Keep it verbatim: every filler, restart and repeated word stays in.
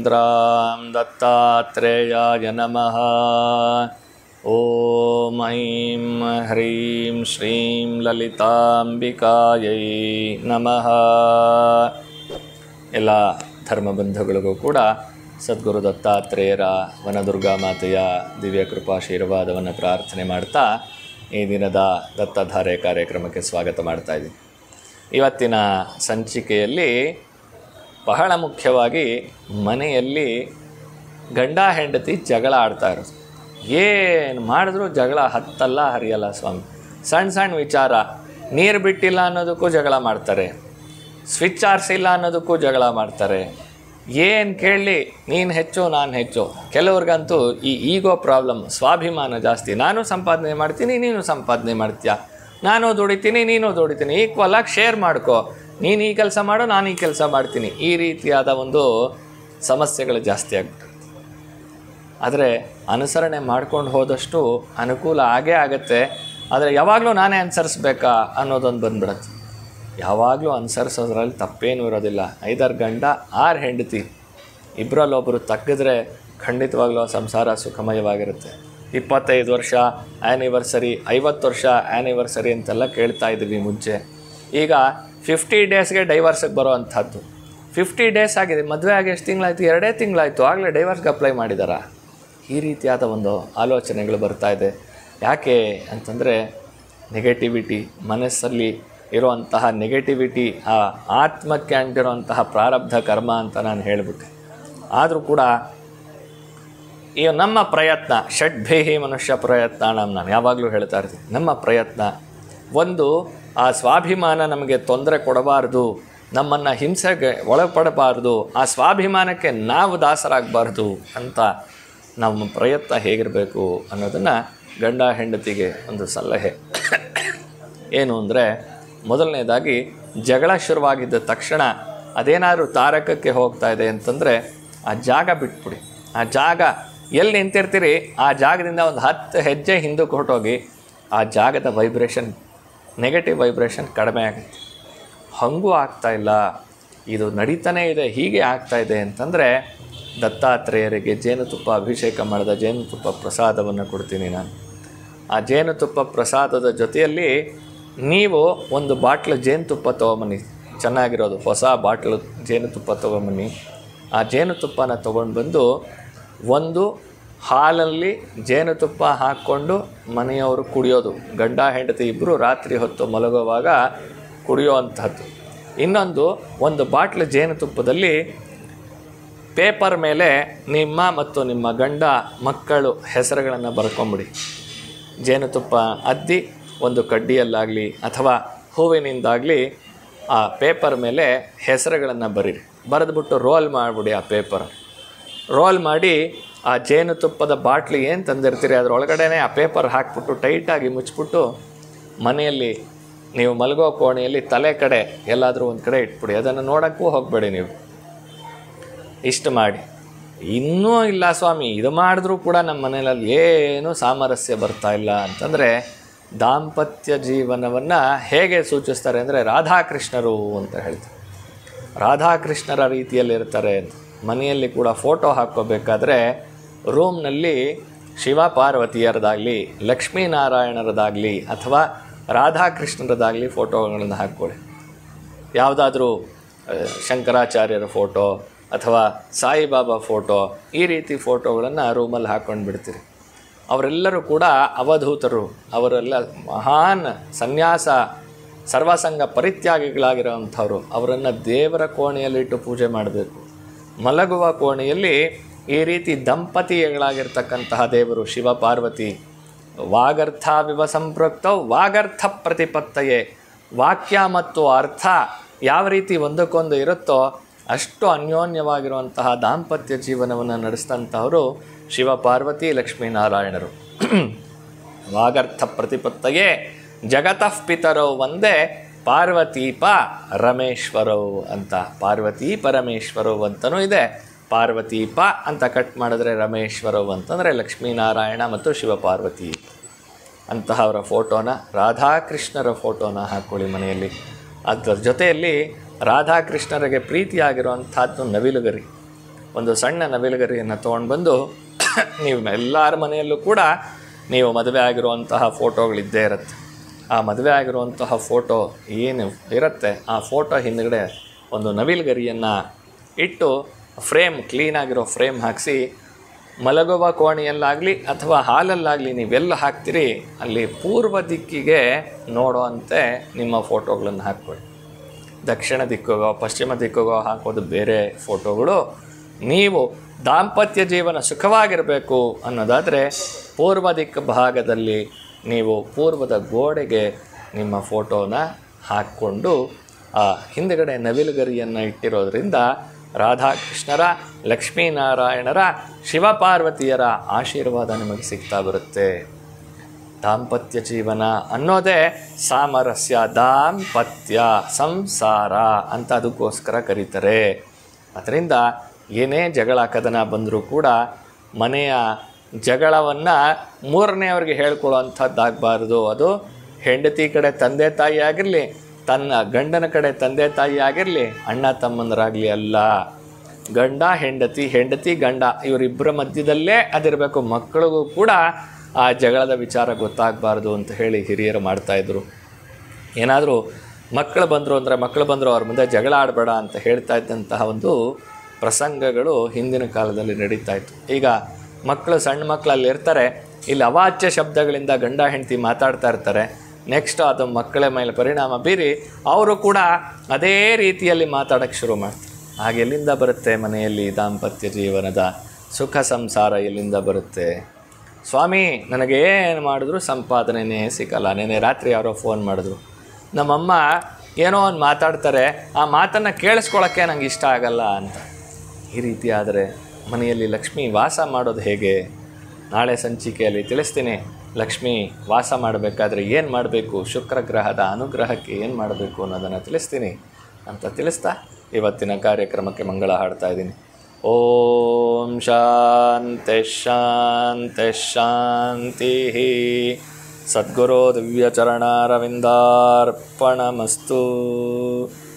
ರಾಘವೇಂದ್ರಾಂ ದತ್ತಾತ್ರೇಯಾಯ ನಮಃ. ಓಂ ಐಂ ಹ್ರೀಂ ಶ್ರೀಂ ಲಲಿತಾಂಬಿಕಾಯೈ ನಮಃ. ಎಲ್ಲ ಧರ್ಮಬಂಧುಗಳಿಗೂ ಕೂಡ ಸದ್ಗುರು ದತ್ತಾತ್ರೇಯರ ವನದುರ್ಗಾ ಮಾತೆಯ ದಿವ್ಯ ಕೃಪಾಶೀರ್ವಾದವನ್ನು ಪ್ರಾರ್ಥನೆ ಮಾಡ್ತಾ ಈ ದಿನದ ದತ್ತಧಾರೆ ಕಾರ್ಯಕ್ರಮಕ್ಕೆ ಸ್ವಾಗತ ಮಾಡ್ತಾ ಇದ್ದೀನಿ. ಇವತ್ತಿನ ಸಂಚಿಕೆಯಲ್ಲಿ ಬಹಳ ಮುಖ್ಯವಾಗಿ ಮನೆಯಲ್ಲಿ ಗಂಡ ಹೆಂಡತಿ ಜಗಳ ಆಡ್ತಾ ಇರೋದು. ಏನು ಮಾಡಿದ್ರೂ ಜಗಳ ಹತ್ತಲ್ಲ ಹರಿಯಲ್ಲ ಸ್ವಾಮಿ. ಸಣ್ಣ ಸಣ್ಣ ವಿಚಾರ, ನೀರು ಬಿಟ್ಟಿಲ್ಲ ಅನ್ನೋದಕ್ಕೂ ಜಗಳ ಮಾಡ್ತಾರೆ, ಸ್ವಿಚ್ ಆರಿಸಿಲ್ಲ ಅನ್ನೋದಕ್ಕೂ ಜಗಳ ಮಾಡ್ತಾರೆ. ಏನು ಕೇಳಲಿ ನೀನು ಹೆಚ್ಚು ನಾನು ಹೆಚ್ಚು. ಕೆಲವ್ರಿಗಂತೂ ಈ ಈಗೋ ಪ್ರಾಬ್ಲಮ್, ಸ್ವಾಭಿಮಾನ ಜಾಸ್ತಿ. ನಾನು ಸಂಪಾದನೆ ಮಾಡ್ತೀನಿ, ನೀನು ಸಂಪಾದನೆ ಮಾಡ್ತೀಯ, ನಾನು ದುಡಿತೀನಿ, ನೀನು ದುಡಿತೀನಿ, ಈಕ್ವಲಾಗಿ ಶೇರ್ ಮಾಡ್ಕೊ, ನೀನು ಈ ಕೆಲಸ ಮಾಡು, ನಾನು ಈ ಕೆಲಸ ಮಾಡ್ತೀನಿ. ಈ ರೀತಿಯಾದ ಒಂದು ಸಮಸ್ಯೆಗಳು ಜಾಸ್ತಿ ಆಗ್ಬಿಟ್ಟು, ಆದರೆ ಅನುಸರಣೆ ಮಾಡ್ಕೊಂಡು ಹೋದಷ್ಟು ಅನುಕೂಲ ಆಗೇ ಆಗುತ್ತೆ. ಆದರೆ ಯಾವಾಗಲೂ ನಾನೇ ಅನುಸರಿಸ್ಬೇಕಾ ಅನ್ನೋದೊಂದು ಬಂದ್ಬಿಡತ್ತೆ. ಯಾವಾಗಲೂ ಅನುಸರಿಸೋದ್ರಲ್ಲಿ ತಪ್ಪೇನೂ ಇರೋದಿಲ್ಲ. ಐದಾರು ಗಂಡ ಆರು ಹೆಂಡತಿ ಇಬ್ಬರಲ್ಲೊಬ್ಬರು ತಗ್ಗಿದ್ರೆ ಖಂಡಿತವಾಗ್ಲೂ ಸಂಸಾರ ಸುಖಮಯವಾಗಿರುತ್ತೆ. ಇಪ್ಪತ್ತೈದು ವರ್ಷ ಆ್ಯನಿವರ್ಸರಿ, ಐವತ್ತು ವರ್ಷ ಆ್ಯನಿವರ್ಸರಿ ಅಂತೆಲ್ಲ ಕೇಳ್ತಾ ಇದ್ದೀವಿ ಮುಂಚೆ. ಈಗ ಫಿಫ್ಟಿ ಡೇಸ್ಗೆ ಡೈವರ್ಸಿಗೆ ಬರೋ ಅಂಥದ್ದು. ಫಿಫ್ಟಿ ಡೇಸ್ ಆಗಿದೆ, ಮದುವೆ ಆಗಿ ಎಷ್ಟು ತಿಂಗಳಾಯಿತು? ಎರಡೇ ತಿಂಗಳಾಯಿತು, ಆಗಲೇ ಡೈವರ್ಸ್ಗೆ ಅಪ್ಲೈ ಮಾಡಿದಾರಾ? ಈ ರೀತಿಯಾದ ಒಂದು ಆಲೋಚನೆಗಳು ಬರ್ತಾ ಇದೆ. ಯಾಕೆ ಅಂತಂದರೆ ನೆಗೆಟಿವಿಟಿ, ಮನಸ್ಸಲ್ಲಿ ಇರುವಂತಹ ನೆಗೆಟಿವಿಟಿ, ಆ ಆತ್ಮಕ್ಕೆ ಅಂಟಿರುವಂತಹ ಪ್ರಾರಬ್ಧ ಕರ್ಮ ಅಂತ ನಾನು ಹೇಳಿಬಿಟ್ಟೆ. ಆದರೂ ಕೂಡ ಈ ನಮ್ಮ ಪ್ರಯತ್ನ, ಷಡ್ಭೇಹಿ ಮನುಷ್ಯ ಪ್ರಯತ್ನ, ನಮ್ಮ ನಾನು ಯಾವಾಗಲೂ ಹೇಳ್ತಾ ಇರ್ತೀನಿ, ನಮ್ಮ ಪ್ರಯತ್ನ ಒಂದು ಆ ಸ್ವಾಭಿಮಾನ ನಮಗೆ ತೊಂದರೆ ಕೊಡಬಾರ್ದು, ನಮ್ಮನ್ನು ಹಿಂಸೆಗೆ ಒಳಪಡಬಾರ್ದು, ಆ ಸ್ವಾಭಿಮಾನಕ್ಕೆ ನಾವು ದಾಸರಾಗಬಾರ್ದು ಅಂತ ನಮ್ಮ ಪ್ರಯತ್ನ ಹೇಗಿರಬೇಕು ಅನ್ನೋದನ್ನು ಗಂಡ ಹೆಂಡತಿಗೆ ಒಂದು ಸಲಹೆ ಏನು ಅಂದರೆ, ಮೊದಲನೇದಾಗಿ ಜಗಳ ಶುರುವಾಗಿದ್ದ ತಕ್ಷಣ ಅದೇನಾದರೂ ತಾರಕಕ್ಕೆ ಹೋಗ್ತಾ ಇದೆ ಅಂತಂದರೆ ಆ ಜಾಗ ಬಿಟ್ಬಿಡಿ. ಆ ಜಾಗ ಎಲ್ಲಿ ನಿಂತಿರ್ತೀರಿ ಆ ಜಾಗದಿಂದ ಒಂದು ಹತ್ತು ಹೆಜ್ಜೆ ಹಿಂದಕ್ಕೆ ಹೊರಟೋಗಿ ಆ ಜಾಗದ ವೈಬ್ರೇಷನ್, ನೆಗೆಟಿವ್ ವೈಬ್ರೇಷನ್ ಕಡಿಮೆ ಆಗುತ್ತೆ. ಹಾಗೂ ಆಗ್ತಾಯಿಲ್ಲ, ಇದು ನಡೀತಾನೇ ಇದೆ, ಹೀಗೆ ಆಗ್ತಾಯಿದೆ ಅಂತಂದರೆ ದತ್ತಾತ್ರೇಯರಿಗೆ ಜೇನುತುಪ್ಪ ಅಭಿಷೇಕ ಮಾಡಿದ ಜೇನುತುಪ್ಪ ಪ್ರಸಾದವನ್ನು ಕೊಡ್ತೀನಿ ನಾನು. ಆ ಜೇನುತುಪ್ಪ ಪ್ರಸಾದದ ಜೊತೆಯಲ್ಲಿ ನೀವು ಒಂದು ಬಾಟ್ಲು ಜೇನುತುಪ್ಪ ತೊಗೊಂಬನ್ನಿ, ಚೆನ್ನಾಗಿರೋದು ಹೊಸ ಬಾಟ್ಲು ಜೇನುತುಪ್ಪ ತೊಗೊಂಬನ್ನಿ. ಆ ಜೇನುತುಪ್ಪನ ತೊಗೊಂಡು ಬಂದು ಒಂದು ಹಾಲಲ್ಲಿ ಜೇನುತುಪ್ಪ ಹಾಕ್ಕೊಂಡು ಮನೆಯವರು ಕುಡಿಯೋದು, ಗಂಡ ಹೆಂಡತಿ ಇಬ್ಬರು ರಾತ್ರಿ ಹೊತ್ತು ಮಲಗುವಾಗ ಕುಡಿಯೋ ಅಂಥದ್ದು. ಇನ್ನೊಂದು, ಒಂದು ಬಾಟ್ಲು ಜೇನುತುಪ್ಪದಲ್ಲಿ ಪೇಪರ್ ಮೇಲೆ ನಿಮ್ಮ ಮತ್ತು ನಿಮ್ಮ ಗಂಡ ಮಕ್ಕಳು ಹೆಸರುಗಳನ್ನು ಬರ್ಕೊಂಬಿಡಿ. ಜೇನುತುಪ್ಪ ಅದ್ದಿ ಒಂದು ಕಡ್ಡಿಯಲ್ಲಾಗಲಿ ಅಥವಾ ಹೂವಿನಿಂದಾಗಲಿ ಆ ಪೇಪರ್ ಮೇಲೆ ಹೆಸರುಗಳನ್ನು ಬರೀರಿ. ಬರೆದ್ಬಿಟ್ಟು ರೋಲ್ ಮಾಡಿಬಿಡಿ. ಆ ಪೇಪರ್ ರೋಲ್ ಮಾಡಿ ಆ ಜೇನುತುಪ್ಪದ ಬಾಟ್ಲಿ ಏನು ತಂದಿರ್ತೀರಿ ಅದರೊಳಗಡೆ ಆ ಪೇಪರ್ ಹಾಕ್ಬಿಟ್ಟು ಟೈಟಾಗಿ ಮುಚ್ಚಿಬಿಟ್ಟು ಮನೆಯಲ್ಲಿ ನೀವು ಮಲಗೋ ಕೋಣೆಯಲ್ಲಿ ತಲೆ ಕಡೆ ಎಲ್ಲಾದರೂ ಒಂದು ಕಡೆ ಇಟ್ಬಿಡಿ. ಅದನ್ನು ನೋಡೋಕ್ಕೂ ಹೋಗಬೇಡಿ ನೀವು. ಇಷ್ಟು ಮಾಡಿ. ಇನ್ನೂ ಇಲ್ಲ ಸ್ವಾಮಿ, ಇದು ಮಾಡಿದ್ರೂ ಕೂಡ ನಮ್ಮ ಮನೆಯಲ್ಲಿ ಏನೂ ಸಾಮರಸ್ಯ ಬರ್ತಾ ಇಲ್ಲ ಅಂತಂದರೆ ದಾಂಪತ್ಯ ಜೀವನವನ್ನು ಹೇಗೆ ಸೂಚಿಸ್ತಾರೆ ಅಂದರೆ ರಾಧಾಕೃಷ್ಣರು ಅಂತ ಹೇಳ್ತಾರೆ. ರಾಧಾಕೃಷ್ಣರ ರೀತಿಯಲ್ಲಿರ್ತಾರೆ ಅಂತ. ಮನೆಯಲ್ಲಿ ಕೂಡ ಫೋಟೋ ಹಾಕ್ಕೋಬೇಕಾದ್ರೆ ರೂಮ್ನಲ್ಲಿ ಶಿವ ಪಾರ್ವತಿಯರದಾಗಲಿ, ಲಕ್ಷ್ಮೀನಾರಾಯಣರದಾಗಲಿ ಅಥವಾ ರಾಧಾಕೃಷ್ಣರದಾಗಲಿ ಫೋಟೋಗಳನ್ನು ಹಾಕ್ಕೊಳ್ಳಿ. ಯಾವುದಾದ್ರೂ ಶಂಕರಾಚಾರ್ಯರ ಫೋಟೋ ಅಥವಾ ಸಾಯಿಬಾಬಾ ಫೋಟೋ, ಈ ರೀತಿ ಫೋಟೋಗಳನ್ನು ರೂಮಲ್ಲಿ ಹಾಕ್ಕೊಂಡು ಬಿಡ್ತೀರಿ. ಅವರೆಲ್ಲರೂ ಕೂಡ ಅವಧೂತರು, ಅವರೆಲ್ಲ ಮಹಾನ್ ಸನ್ಯಾಸ ಸರ್ವಸಂಗ ಪರಿತ್ಯಾಗಿಗಳಾಗಿರೋವಂಥವ್ರು. ಅವರನ್ನು ದೇವರ ಕೋಣೆಯಲ್ಲಿಟ್ಟು ಪೂಜೆ ಮಾಡಬೇಕು. ಮಲಗುವ ಕೋಣೆಯಲ್ಲಿ ಈ ರೀತಿ ದಂಪತಿಗಳಾಗಿರ್ತಕ್ಕಂತಹ ದೇವರು ಶಿವ ಪಾರ್ವತಿ, ವಾಗರ್ಥಾವಿವ ಸಂಪೃಕ್ತೌ ವಾಗರ್ಥ ಪ್ರತಿಪತ್ತಯೇ, ವಾಕ್ಯ ಮತ್ತು ಅರ್ಥ ಯಾವ ರೀತಿ ಒಂದಕ್ಕೊಂದು ಇರುತ್ತೋ ಅಷ್ಟು ಅನ್ಯೋನ್ಯವಾಗಿರುವಂತಹ ದಾಂಪತ್ಯ ಜೀವನವನ್ನು ನಡೆಸಿದಂಥವರು ಶಿವ ಪಾರ್ವತಿ ಲಕ್ಷ್ಮೀನಾರಾಯಣರು. ವಾಗರ್ಥ ಪ್ರತಿಪತ್ತಯೇ ಜಗತಃ ಪಿತರೌ ಒಂದೇ ಪಾರ್ವತೀಪ ರಮೇಶ್ವರವು ಅಂತ. ಪಾರ್ವತಿ ಪರಮೇಶ್ವರವು ಅಂತಲೂ ಇದೆ. ಪಾರ್ವತೀಪ ಅಂತ ಕಟ್ ಮಾಡಿದ್ರೆ ರಮೇಶ್ವರವು ಅಂತಂದರೆ ಲಕ್ಷ್ಮೀನಾರಾಯಣ ಮತ್ತು ಶಿವಪಾರ್ವತಿ. ಅಂತಹವರ ಫೋಟೋನ, ರಾಧಾಕೃಷ್ಣರ ಫೋಟೋನ ಹಾಕ್ಕೊಳ್ಳಿ ಮನೆಯಲ್ಲಿ. ಅದರ ಜೊತೆಯಲ್ಲಿ ರಾಧಾಕೃಷ್ಣರಿಗೆ ಪ್ರೀತಿಯಾಗಿರುವಂಥದ್ದು ನವಿಲುಗರಿ. ಒಂದು ಸಣ್ಣ ನವಿಲುಗರಿಯನ್ನು ತೊಗೊಂಡು ಬಂದು ನೀವು ಎಲ್ಲರ ಮನೆಯಲ್ಲೂ ಕೂಡ ನೀವು ಮದುವೆ ಆಗಿರುವಂತಹ ಫೋಟೋಗಳಿದ್ದೇ ಇರುತ್ತೆ. ಆ ಮದುವೆ ಆಗಿರುವಂತಹ ಫೋಟೋ ಏನು ಇರುತ್ತೆ ಆ ಫೋಟೋ ಹಿಂದುಗಡೆ ಒಂದು ನವಿಲುಗರಿಯನ್ನು ಇಟ್ಟು ಫ್ರೇಮ್ ಕ್ಲೀನಾಗಿರೋ ಫ್ರೇಮ್ ಹಾಕಿಸಿ ಮಲಗುವ ಕೋಣೆಯಲ್ಲಾಗಲಿ ಅಥವಾ ಹಾಲಲ್ಲಾಗಲಿ ನೀವೆಲ್ಲ ಹಾಕ್ತೀರಿ ಅಲ್ಲಿ ಪೂರ್ವ ದಿಕ್ಕಿಗೆ ನೋಡೋವಂತೆ ನಿಮ್ಮ ಫೋಟೋಗಳನ್ನು ಹಾಕ್ಕೊಳ್ಳಿ. ದಕ್ಷಿಣ ದಿಕ್ಕಿಗೋ ಪಶ್ಚಿಮ ದಿಕ್ಕಿಗೋ ಹಾಕೋದು ಬೇರೆ ಫೋಟೋಗಳು. ನೀವು ದಾಂಪತ್ಯ ಜೀವನ ಸುಖವಾಗಿರಬೇಕು ಅನ್ನೋದಾದರೆ ಪೂರ್ವ ದಿಕ್ಕು ಭಾಗದಲ್ಲಿ ನೀವು ಪೂರ್ವದ ಗೋಡೆಗೆ ನಿಮ್ಮ ಫೋಟೋನ ಹಾಕ್ಕೊಂಡು ಆ ಹಿಂದುಗಡೆ ನವಿಲುಗರಿಯನ್ನು ಇಟ್ಟಿರೋದ್ರಿಂದ ರಾಧಾಕೃಷ್ಣರ, ಲಕ್ಷ್ಮೀನಾರಾಯಣರ, ಶಿವಪಾರ್ವತಿಯರ ಆಶೀರ್ವಾದ ನಿಮಗೆ ಸಿಗ್ತಾ ಬರುತ್ತೆ. ದಾಂಪತ್ಯ ಜೀವನ ಅನ್ನೋದೇ ಸಾಮರಸ್ಯ, ದಾಂಪತ್ಯ ಸಂಸಾರ ಅಂತ ಅದಕ್ಕೋಸ್ಕರ ಕರೀತಾರೆ. ಅದರಿಂದ ಏನೇ ಜಗಳ ಕದನ ಬಂದರೂ ಕೂಡ ಮನೆಯ ಜಗಳವನ್ನು ಮೂರನೆಯವ್ರಿಗೆ ಹೇಳ್ಕೊಳ್ಳೋವಂಥದ್ದಾಗಬಾರ್ದು. ಅದು ಹೆಂಡತಿ ಕಡೆ ತಂದೆ ತಾಯಿ ಆಗಿರಲಿ, ತನ್ನ ಗಂಡನ ಕಡೆ ತಂದೆ ತಾಯಿ ಆಗಿರಲಿ, ಅಣ್ಣ ತಮ್ಮಂದರಾಗಲಿ ಅಲ್ಲ. ಗಂಡ ಹೆಂಡತಿ, ಹೆಂಡತಿ ಗಂಡ ಇವರಿಬ್ಬರ ಮಧ್ಯದಲ್ಲೇ ಅದಿರಬೇಕು. ಮಕ್ಕಳಿಗೂ ಕೂಡ ಆ ಜಗಳದ ವಿಚಾರ ಗೊತ್ತಾಗಬಾರ್ದು ಅಂತ ಹೇಳಿ ಹಿರಿಯರು ಮಾಡ್ತಾಯಿದ್ರು. ಏನಾದರೂ ಮಕ್ಕಳು ಬಂದರು ಅಂದರೆ ಮಕ್ಕಳು ಬಂದರು ಅವ್ರ ಮುಂದೆ ಜಗಳ ಆಡಬೇಡ ಅಂತ ಹೇಳ್ತಾ ಇದ್ದಂತಹ ಒಂದು ಪ್ರಸಂಗಗಳು ಹಿಂದಿನ ಕಾಲದಲ್ಲಿ ನಡೀತಾ ಇತ್ತು. ಈಗ ಮಕ್ಕಳು ಸಣ್ಣ ಮಕ್ಕಳಲ್ಲಿ ಇರ್ತಾರೆ, ಇಲ್ಲಿ ಅವಾಚ್ಯ ಶಬ್ದಗಳಿಂದ ಗಂಡ ಹೆಂಡತಿ ಮಾತಾಡ್ತಾ ಇರ್ತಾರೆ. ನೆಕ್ಸ್ಟ್ ಅದು ಮಕ್ಕಳ ಮೇಲೆ ಪರಿಣಾಮ ಬೀರಿ ಅವರು ಕೂಡ ಅದೇ ರೀತಿಯಲ್ಲಿ ಮಾತಾಡೋಕ್ಕೆ ಶುರು ಮಾಡ್ತಾರೆ. ಹಾಗೆ ಎಲ್ಲಿಂದ ಬರುತ್ತೆ ಮನೆಯಲ್ಲಿ ದಾಂಪತ್ಯ ಜೀವನದ ಸುಖ ಸಂಸಾರ ಎಲ್ಲಿಂದ ಬರುತ್ತೆ? ಸ್ವಾಮಿ ನನಗೇನು ಮಾಡಿದ್ರು ಸಂಪಾದನೆಯೇ ಸಿಗಲ್ಲ. ನೆನ್ನೆ ರಾತ್ರಿ ಯಾರೋ ಫೋನ್ ಮಾಡಿದ್ರು, ನಮ್ಮಮ್ಮ ಏನೋ ಒಂದು ಮಾತಾಡ್ತಾರೆ, ಆ ಮಾತನ್ನು ಕೇಳಿಸ್ಕೊಳ್ಳೋಕ್ಕೆ ನಂಗೆ ಇಷ್ಟ ಆಗಲ್ಲ ಅಂತ. ಈ ರೀತಿ ಆದರೆ ಮನೆಯಲ್ಲಿ ಲಕ್ಷ್ಮಿ ವಾಸ ಮಾಡೋದು ಹೇಗೆ? ನಾಳೆ ಸಂಚಿಕೆಯಲ್ಲಿ ತಿಳಿಸ್ತೀನಿ. ಲಕ್ಷ್ಮಿ ವಾಸ ಮಾಡಬೇಕಾದ್ರೆ ಏನು ಮಾಡಬೇಕು, ಶುಕ್ರ ಗ್ರಹದ ಅನುಗ್ರಹಕ್ಕೆ ಏನು ಮಾಡಬೇಕು ಅನ್ನೋದನ್ನು ತಿಳಿಸ್ತೀನಿ ಅಂತ ತಿಳಿಸ್ತಾ ಇವತ್ತಿನ ಕಾರ್ಯಕ್ರಮಕ್ಕೆ ಮಂಗಳ ಹಾಡ್ತಾ ಇದ್ದೀನಿ. ಓಂ ಶಾಂತಿ ಶಾಂತಿ ಶಾಂತಿ. ಸದ್ಗುರು ದಿವ್ಯಚರಣಾರವಿಂದಾರ್ಪಣಮಸ್ತು.